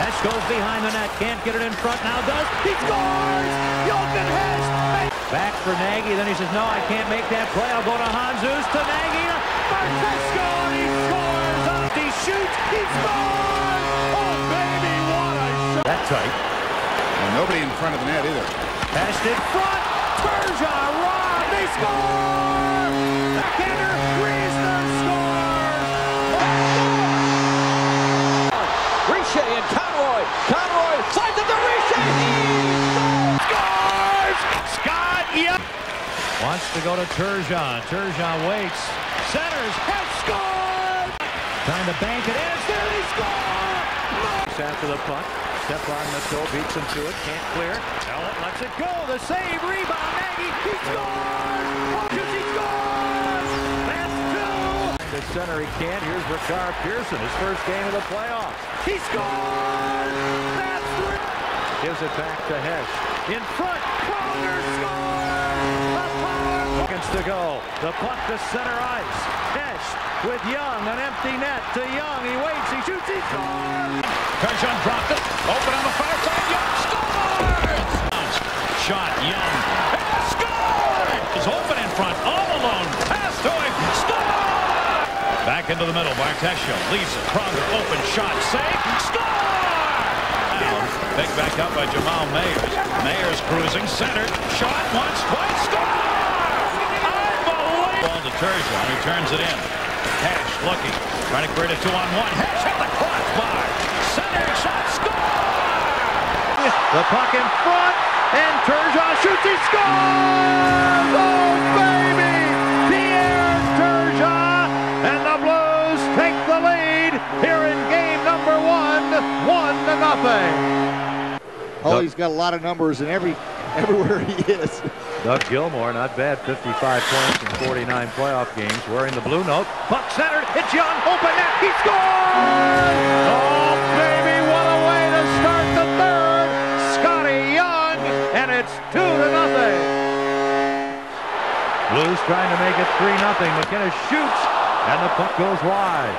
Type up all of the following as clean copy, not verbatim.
Hesh goes behind the net, can't get it in front, now does. He scores! Jochen Hesh! Back for Nagy, then he says, no, I can't make that play. I'll go to Jesus, to Nagy, to Marchesko, and he scores! He shoots, he scores! Oh, baby, what a shot! That tight. And nobody in front of the net either. Hesh in front, Turgeon, Rob, they score! Backhander, Riesner scores! Richer and Conroy. Conroy slides it to Richer. He Scores! Scott Young wants to go to Turgeon. Turgeon waits. Centers. Has scored! Trying to bank it in. It's there. He scores! After the puck. Stepan Matteau beats him to it. Can't clear. Ellett lets it go. The save. Rebound. Nagy. He scores! He scores! That's two! The center he can't. Here's Ricard Pearson. His first game of the playoffs. He scores! That's three! Gives it back to Hesh. In front. Pronger scores! Seconds to go. The puck to center ice. Hesh with Young. An empty net to Young. He waits. He shoots. He scores! Turgeon dropped it. Open on the far side. Young scores! Shot. Young. And scored! He's open in front. All alone. Pass to him. Score! Back into the middle. Bartesio leaves it. Pronger open shot. Save. Score! Picked back up by Jamal Mayers. Mayers cruising. Centered. Shot once. Twice. Score! Unbelievable! Ball to Turgeon, who turns it in. Hesh looking. Trying to create a 2-on-1. Hesh hit the crossbar. Center shot. Score! The puck in front. And Turgeon shoots. He scores! Oh, baby! Pierre Turgeon. And the Blues take the lead here in game number 1, 1-0. Oh, he's got a lot of numbers in everywhere he is. Doug Gilmour, not bad, 55 points in 49 playoff games, wearing the blue note. Puck centered, it's Young, open net, he scores! Oh, baby, what a way to start the third! Scotty Young, and it's 2-0. Blues trying to make it 3-0. McInnes shoots, and the puck goes wide.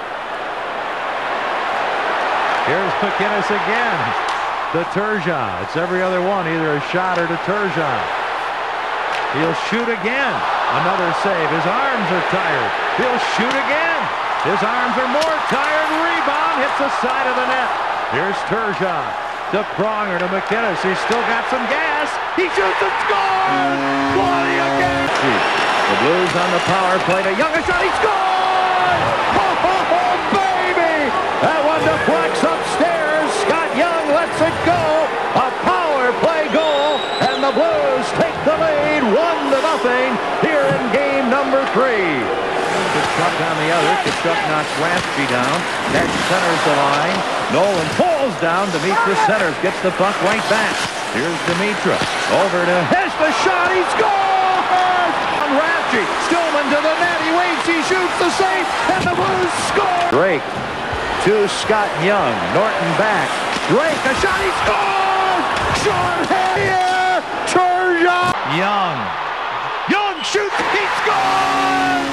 Here's McInnes again. To Turgeon. It's every other one, either a shot or to Turgeon. He'll shoot again. Another save. His arms are tired. He'll shoot again. His arms are more tired. Rebound hits the side of the net. Here's Turgeon. To Pronger, to McInnes. He's still got some gas. He shoots and scores! Claudia again. The Blues on the power play to Young. A shot. He scores! Oh, baby! That one deflects upstairs. Scott Young lets it go. A power play goal. And the Blues take the lead 1-0 here in game number 3. Tkachuk on the other. Tkachuk knocks Ransky down. That centers the line. Nolan falls down. Dimitra centers. Gets the puck right back. Here's Dimitra. Over to Hesh. The shot. He scores! On Ransky. Stillman to the net. He waits. He shoots the save. And the Blues score. Drake to Scott Young. Norton back. Drake. A shot. He scores! Sean Hayes. Turgeon. Young. Young shoots. He scores!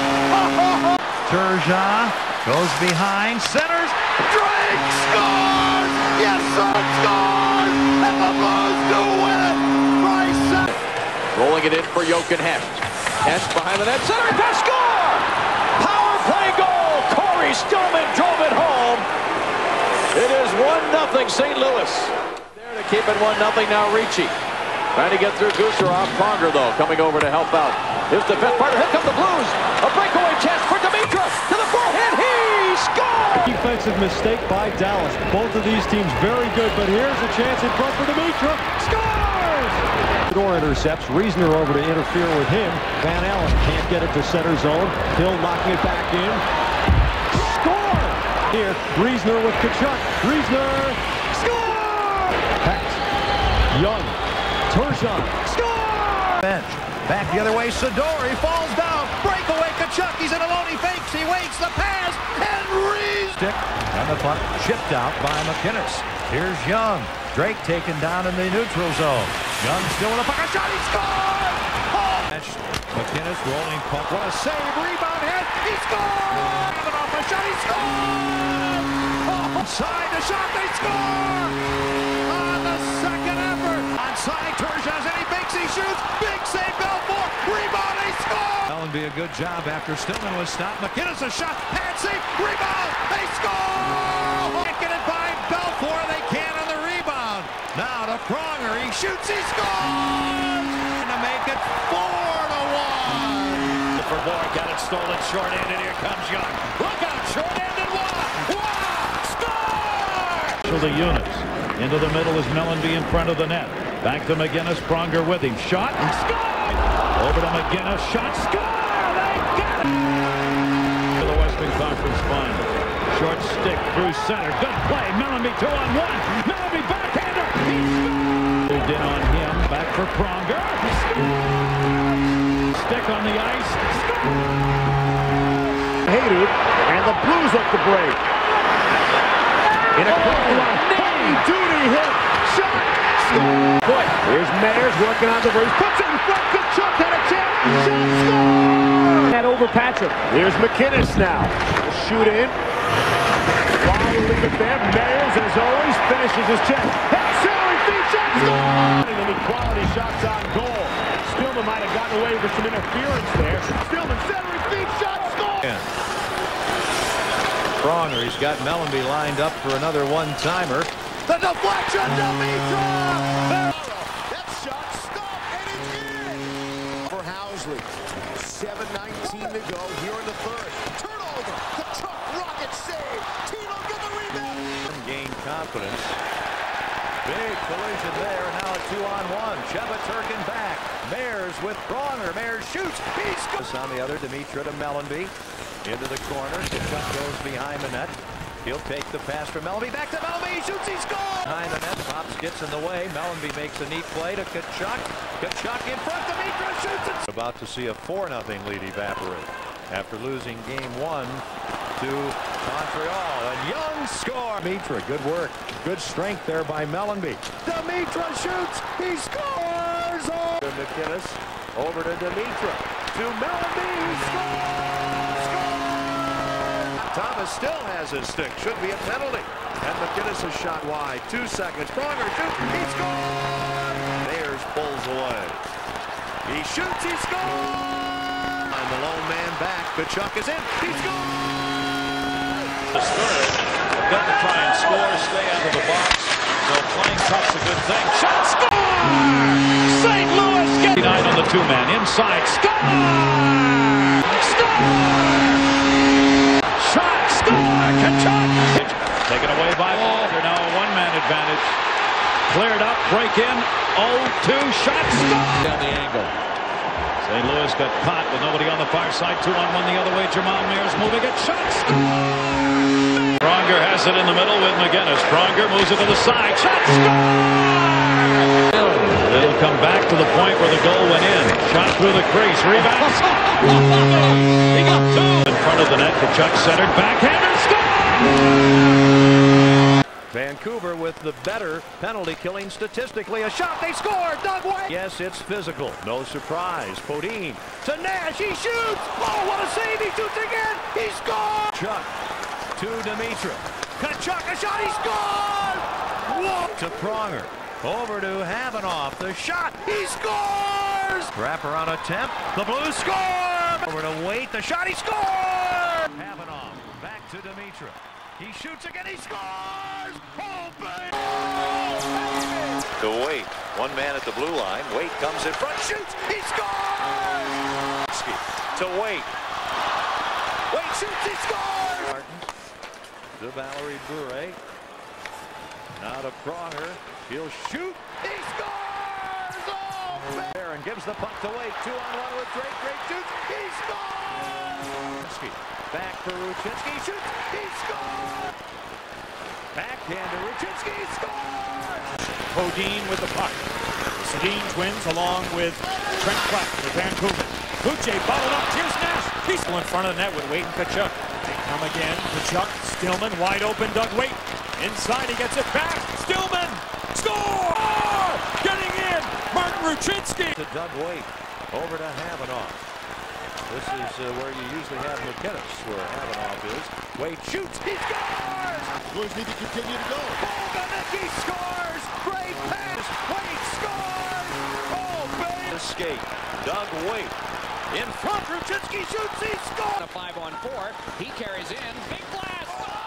Turgeon goes behind. Centers. Drake scores! Yes, sir, scores! And the Blues do win it! Bryce rolling it in for Jochen Hesh. Hesh behind the net. Center pass. Score! Power play goal. Corey Stillman drove it home. It is 1-0 St. Louis. There to keep it 1-0 now. Ricci trying to get through Gusarov. Pronger, though, coming over to help out. Here's the fifth partner. Here come the Blues. A breakaway chance for Dimitra. To the forehand. He scores! Defensive mistake by Dallas. Both of these teams very good, but here's a chance in front for Dimitra. Scores! Door intercepts. Riesner over to interfere with him. Van Allen can't get it to center zone. Hill knocking it back in. Score! Here, Riesner with Tkachuk. Riesner. Score! Pass. Young. Turgeon. Score! bench. Back the other way, Sidori falls down. Breakaway, Tkachuk, he's in alone, he fakes, he waits, the pass, and Reeves. And the puck chipped out by McInnes. Here's Young. Drake taken down in the neutral zone. Young still with a puck, a shot, he scored! Oh! McInnes rolling puck, what a save, rebound hit, he scored! Off a shot, he scored! Oh, side, the shot, they score! shoots. Big save, Belfour. Rebound, they score. That'll be a good job after Stillman was stopped. McInnes a shot. Patsy. Rebound. They score. Can't get it by Belfour. They can on the rebound. Now to Pronger. He shoots. He scores. And to make it 4-1. For Boyd, got it stolen short-handed. Here comes Young. Look out, short-handed. Score! To the units. Into the middle is Mellanby in front of the net. Back to McInnes. Pronger with him. Shot. Score! Over to McInnes. Shot. Score! They get it! To the Western Conference Final. Short stick through center. Good play. Mellanby 2-on-1. Mellanby backhander. He scored! Moved in on him. Back for Pronger. Stick on the ice. Hated, and the Blues look to break. In a quick run. Duty hit. Shot. Score. Here's Meyers working on the race. Puts it in front. Kachuk had a chance. Shot. Score. That over Patrick. Here's McInnes now. Shoot in. While we leave it there, Meyers, as always, finishes his check. Celery feet shot. Score. And the quality shots on goal. Stillman might have gotten away with some interference there. Stillman, celery feet shot. Score. Yeah. Pronger, he's got Mellanby lined up for another one-timer. The deflection, Demitra! That shot stopped, and it's in! For Housley. 7:19 to go here in the third. Turnover. The truck rocket save. Tino get the rebound. Gain confidence. Big collision there. Now a 2-on-1. Cheva Turkin back. Meyers with Pronger. Meyers shoots. He scores. On the other, Demitra to Mellanby. Into the corner. Kachuk goes behind the net. He'll take the pass from Mellanby. Back to Mellanby. He shoots. He scores. Behind the net. Pops gets in the way. Mellanby makes a neat play to Kachuk. Kachuk in front. Demitra shoots it. About to see a 4-0 lead evaporate after losing game 1 to Montreal. And Young score. Demitra, good work. Good strength there by Mellanby. Demitra shoots. He scores. Oh. McInnes over to Demitra. To Mellanby. He scores. Thomas still has his stick. Should be a penalty. And McInnes is shot wide. 2 seconds. Pronger shoots. He scores. Meyers pulls away. He shoots. He scores. And the lone man back. Kachuk is in. He scores. The third. Got to try and score. Stay out of the box. So playing tough's a good thing. Shot. Score. St. Louis gets 9 on the 2-man. Inside. Score. Score. Shot, score, Kachuk! Taken away by Walter, now a one-man advantage. Cleared up, break in, 0-2, shot, score! Down the angle. St. Louis got caught with nobody on the far side, 2-on-1 the other way, Jamal Meyers moving it, shot, score! Pronger has it in the middle with McInnes. Pronger moves it to the side, shot, score! It'll come back to the point where the goal went in. Shot through the crease, rebound. He got 2 in front of the net. Kachuk centered, backhander, score! Vancouver with the better penalty killing statistically. A shot, they score. Doug White. Yes, it's physical. No surprise. Podine to Nash. He shoots. Oh, what a save. He shoots again. He scores. Chuck to Demitra. Kachuk, a shot. He scores. Whoa. To Pronger. Over to Havanoff. The shot. He scores. Wraparound attempt. The Blues score. Over to Waite. The shot. He scores. Havanoff. Back to Demitra. He shoots again. He scores. Oh, baby. To Waite. One man at the blue line. Waite comes in front. Shoots. He scores. To Waite. Waite shoots. He scores. Martin. To Valerie Bure. Now to Pronger. He'll shoot. He scores! Oh, Barron gives the puck to Waite. 2-on-1 with Drake. Drake shoots. He scores! Back for Ruchinski. Shoots. He scores! Backhand to Ruchinski. He scores! Podine with the puck. Sedin twins along with Trent Clark for Vancouver. Luce bottled up. Here's Nash. He's still in front of the net with Waite and Kachuk. They come again. Kachuk. Stillman wide open. Doug Waite. Inside. He gets it back. Stillman. Score! Getting in. Martin Ruchinski. To Doug Waite. Over to Havanoff. This is where you usually have McInnes, where Havanoff is. Waite shoots. He scores! Blues need to continue to go. Boganicki scores! Great pass! Waite scores! Oh, baby! skate. Doug Weight in front. Rucinski shoots. He scores. A 5-on-4. He carries in. Big blast.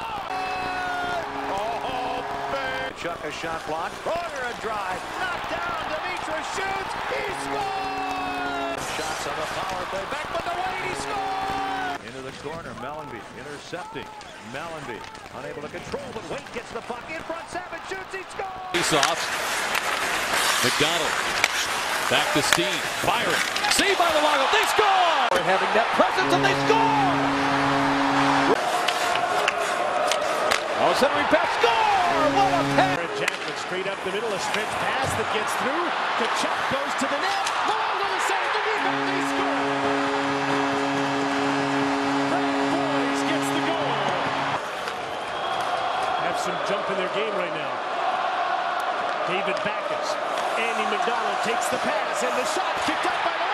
Oh, man. Chuck a shot block. Corner a drive. Knocked down. Dimitra shoots. He scores. Shots on the power play. Beckman to Weight. He scores. Into the corner. Mellanby intercepting. Mellanby unable to control, but Weight gets the puck in front. Savage shoots. He scores. Face-off. McDonald. Back to Steen. Byron. Saved by the Wild. They score! They're having that presence and they score! Oh, centering pass. Score! What a pass! Jackman straight up the middle. A stretch pass that gets through. Kachuk goes to the net. Luongo to save the rebound. They score! Frank Boyes gets the goal. Have some jump in their game right now. David Backes. Andy McDonald takes the pass and the shot kicked up by